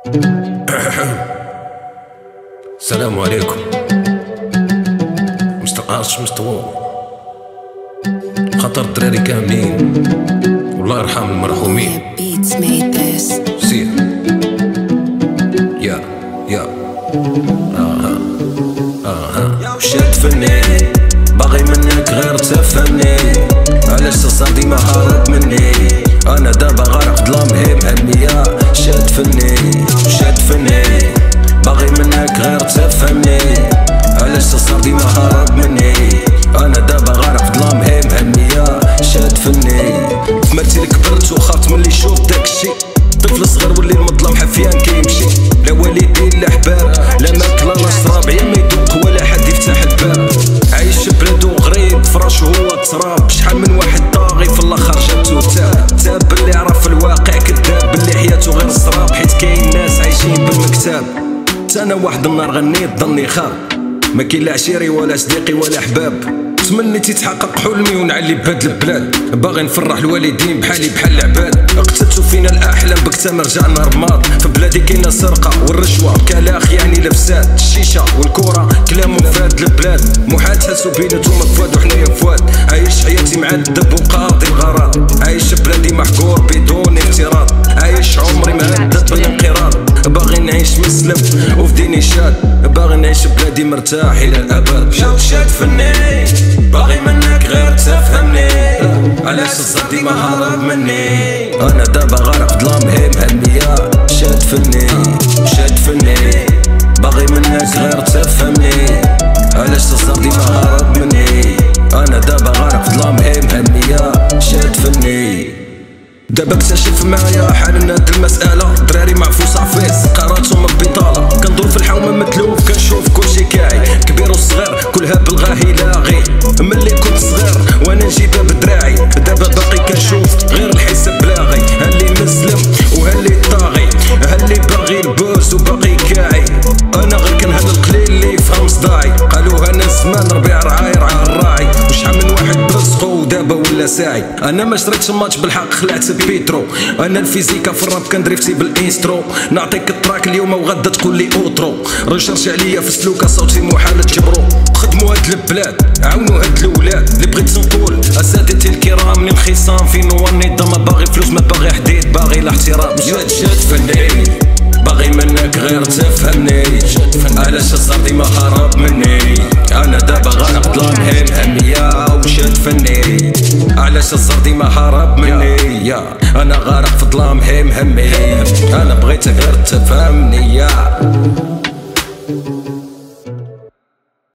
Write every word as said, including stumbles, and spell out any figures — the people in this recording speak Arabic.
السلام عليكم مستر ارش مستوى خاطر الدراري كاملين والله يرحم المرحومين. سير يا يا اها اها شاد فني باغي منك غير تفهمني، علاش تصار ديما هارب مني؟ انا دابا غارق ظلام هيم همية. شاد فني شاد فني باغي منك غير تفهمني، علاش تصار ديما هارب مني؟ انا دابا غارق ظلام هيم همية. شاد فني فمرتي كبرت وخافت من اللي يشوف داكشي، طفل صغير ولي المظلم حفيان كيمشي، لا والدين لا حباب لا ماكله لا شراب، يا ما يدوق ولا حد يفتح الباب. عايش بلادو غريب فراشو هو التراب، شحال من واحد طاغي في الاخر جاتو تاب تاب اللي عرف الواقع كذاب، اللي حياته غير السراب حيت كاين ناس عايشين بالمكتاب. انا واحد النهار غنيت ظني خاب، ما كاين لا عشيري ولا صديقي ولا حباب، تمنيت يتحقق حلمي ونعلي بهاد البلاد، باغي نفرح الوالدين بحالي بحال العباد. قتلتو فينا الاحلام بكتام رجعنا رماد، في بلادي كاينه سرقه والرشوه كلاخ يعني لبسات، الشيشه والكره كلام فهاد البلاد، محال تحسو بينا نتوما فؤاد وحنايا فؤاد. عايش حياتي معذب وقاضي الغرض، عايش بلادي محقور بدون افتراض، عايش عمري مهدد بالانقراض، باغي نعيش مسلم وفي ديني شاد، باغي نعيش بلادي مرتاح الى الابد. شاد شاد فني باغي منك غير تفهمني، علاش الصد ديما هارب مني؟ انا دابا غارق ظلام هيم همية. شاد فني شاد فني باغي منك غير تفهمني، علاش الصد ديما هارب مني؟ انا دابا غارق ظلام هيم همية. شاد فني دابا اكتشف معايا حالنا هاد المسألة، دراري معفوس عفيس قراتهم ببطالة، كندور في الحومة متلوف كنشوف كلشي كاعي، كبير وصغير كلها بالغاهي لاغي، ملي كنت صغير وانا نجيبها بدراعي، دابا باقي كنشوف غير الحساب بلاغي، هاللي مسلم وهاللي طاغي، هاللي باغي البوس وباقي كاعي، انا غير كنهد القليل اللي يفهم صداعي، قالوها انا زمان ربيع رعاي رعا الراعي، وشحال من واحد برزقو ودابا ولا ساعي. انا ما شريتش الماتش بالحق خلعت بيترو، انا الفيزيكا في الراب كندريفتي بالانسترو، نعطيك التراك اليوم وغدا تقول لي اوترو، ريشارجي عليا في سلوكا صوتي محال تجبرو، خدموا هاد البلاد عاونوا هاد الاولاد، اللي بغيت نقول اساتذتي الكرام من الخصام في نوار النظام، ما باغي فلوس ما باغي حديد باغي الاحترام. شاد شاد فني باغي منك غير تفهمني، علاش الصار ديما هارب مني؟ انا دابا غارق ظلام هيم همية. وشاد فني علاش الصار ديما هارب مني؟ يا انا غارق في ظلام هيم همي، انا بغيتك غير تفهمني. يا